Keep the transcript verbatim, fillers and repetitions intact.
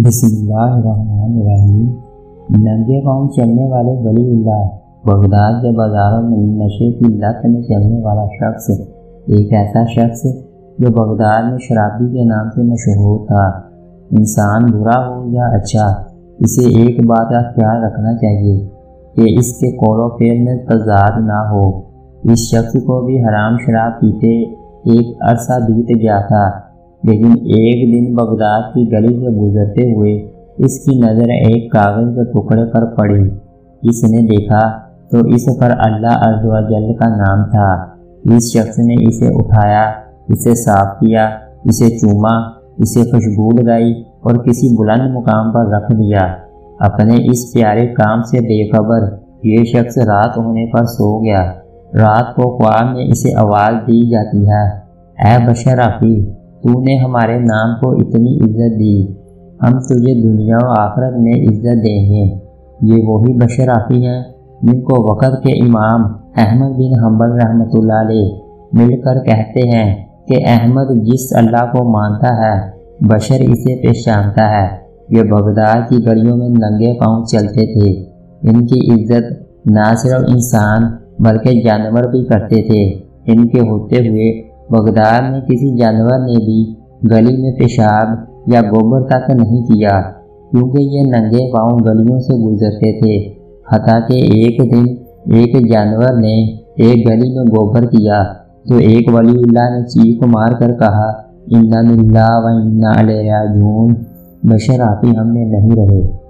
بسم اللہ الرحمن الرحیم۔ ننگے پاؤں چلنے والے ولی اللہ بغداد کے بازاروں میں نشے کی لت میں چلنے والا شخص ایک ایسا شخص جو بغداد میں شرابی کے نام سے مشہور تھا۔ انسان برا ہو یا اچھا، اسے ایک بات کا خیال رکھنا چاہیے کہ اس کے قول و فعل میں تضاد نہ ہو۔ اس شخص کو بھی حرام شراب پیتے ایک عرصہ بیت گیا تھا، لیکن ایک دن بغداد کی گلی سے گزرتے ہوئے اس کی نظر ایک کاغذ کے ٹکڑے پر پڑی۔ اس نے دیکھا تو اس پر اللہ عز و جل کا نام تھا۔ اس شخص نے اسے اٹھایا، اسے صاف کیا، اسے چوما، اسے خوشبو لگائی اور کسی بلند مقام پر رکھ دیا۔ اپنے اس پیارے کام سے بے خبر یہ شخص رات ہونے پر سو گیا۔ رات کو خواب میں اسے آواز دی جاتی ہے، اے بشر آقی، تو نے ہمارے نام کو اتنی عزت دی، ہم تجھے دنیا و آخرت میں عزت دیں گے۔ یہ وہی بشر آقی ہیں جن کو وقت کے امام احمد بن حنبل رحمۃ اللہ علیہ مل کر کہتے ہیں کہ احمد جس اللہ کو مانتا ہے بشر اسے پہچانتا ہے۔ یہ بغداد کی گلیوں میں ننگے پاؤں چلتے تھے۔ ان کی عزت نہ صرف انسان بلکہ جانور بھی کرتے تھے۔ ان کے ہوتے ہوئے بغداد میں کسی جانور نے بھی گلی میں پیشاب یا گوبر تک نہیں کیا، کیونکہ یہ ننگے پاؤں گلیوں سے گزرتے تھے۔ حتیٰ کہ ایک دن ایک جانور نے ایک گلی میں گوبر کیا تو ایک ولی اللہ نے چیخ مار کر کہا، انا للہ و انا الیہ راجعون، بشر آقی ہم میں نہیں رہے۔